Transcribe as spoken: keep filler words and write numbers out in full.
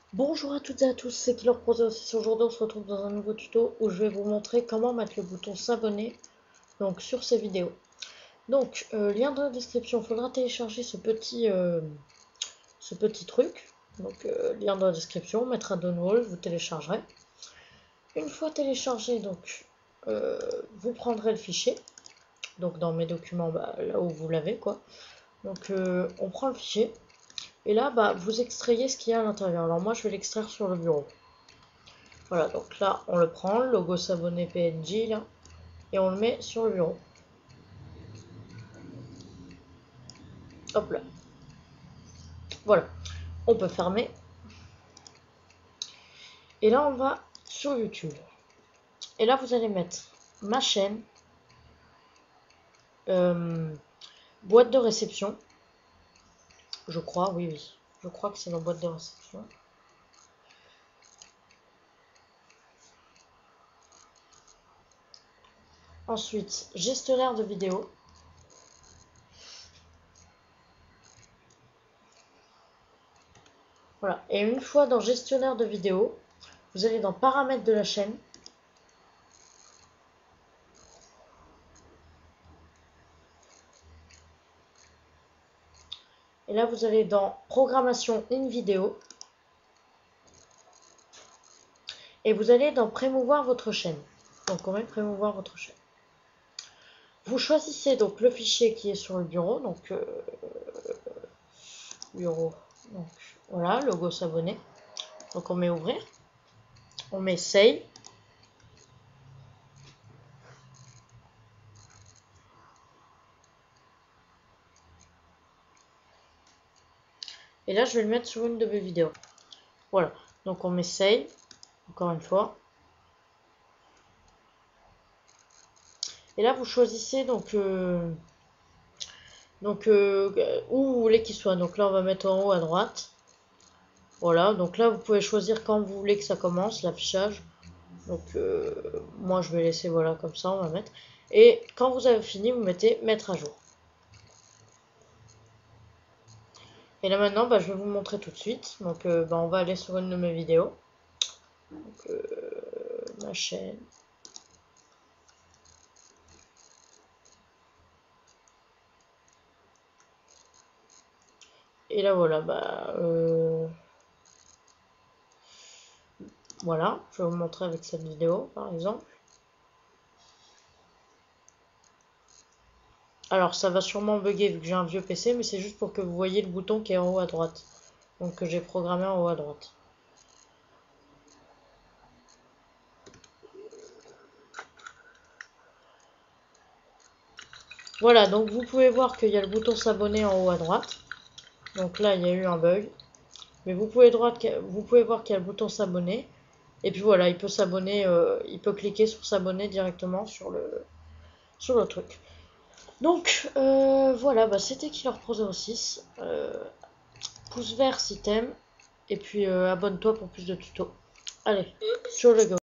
Bonjour à toutes et à tous, c'est Killer Proteus. Aujourd'hui on se retrouve dans un nouveau tuto où je vais vous montrer comment mettre le bouton s'abonner donc sur ces vidéos. Donc euh, lien dans la description, il faudra télécharger ce petit, euh, ce petit truc. Donc euh, lien dans la description, mettre à download, vous téléchargerez. Une fois téléchargé, donc euh, vous prendrez le fichier. Donc dans mes documents, bah, là où vous l'avez quoi. Donc euh, on prend le fichier. Et là, bah, vous extrayez ce qu'il y a à l'intérieur. Alors moi, je vais l'extraire sur le bureau. Voilà, donc là, on le prend, le logo s'abonner P N G, là, et on le met sur le bureau. Hop là. Voilà. On peut fermer. Et là, on va sur YouTube. Et là, vous allez mettre ma chaîne, euh, boîte de réception. Je crois, oui, oui. Je crois que c'est dans boîte de réception. Ensuite, gestionnaire de vidéos. Voilà. Et une fois dans gestionnaire de vidéos, vous allez dans paramètres de la chaîne. Et là, vous allez dans programmation in vidéo. Et vous allez dans prémouvoir votre chaîne. Donc on met prémouvoir votre chaîne. Vous choisissez donc le fichier qui est sur le bureau. Donc euh, bureau. Donc voilà, logo s'abonner. Donc on met ouvrir. On met save. Et là je vais le mettre sur une de mes vidéos. Voilà. Donc on met save. Encore une fois. Et là vous choisissez donc euh, donc euh, où vous voulez qu'il soit. Donc là on va mettre en haut à droite. Voilà. Donc là vous pouvez choisir quand vous voulez que ça commence l'affichage. Donc euh, moi je vais laisser voilà comme ça, on va mettre. Et quand vous avez fini, vous mettez mettre à jour. Et là maintenant, bah, je vais vous montrer tout de suite. Donc euh, bah, on va aller sur une de mes vidéos. Donc, euh, ma chaîne. Et là voilà, bah euh, voilà, je vais vous montrer avec cette vidéo par exemple. Alors ça va sûrement bugger vu que j'ai un vieux P C, mais c'est juste pour que vous voyez le bouton qui est en haut à droite. Donc que j'ai programmé en haut à droite. Voilà, donc vous pouvez voir qu'il y a le bouton s'abonner en haut à droite. Donc là, il y a eu un bug. Mais vous pouvez, droite, vous pouvez voir qu'il y a le bouton s'abonner. Et puis voilà, il peut s'abonner, euh, il peut cliquer sur s'abonner directement sur le, sur le truc. Donc euh, voilà, bah, c'était Killer Pro zéro six. Euh, pouce vert si t'aimes. Et puis euh, abonne-toi pour plus de tutos. Allez, sur le go.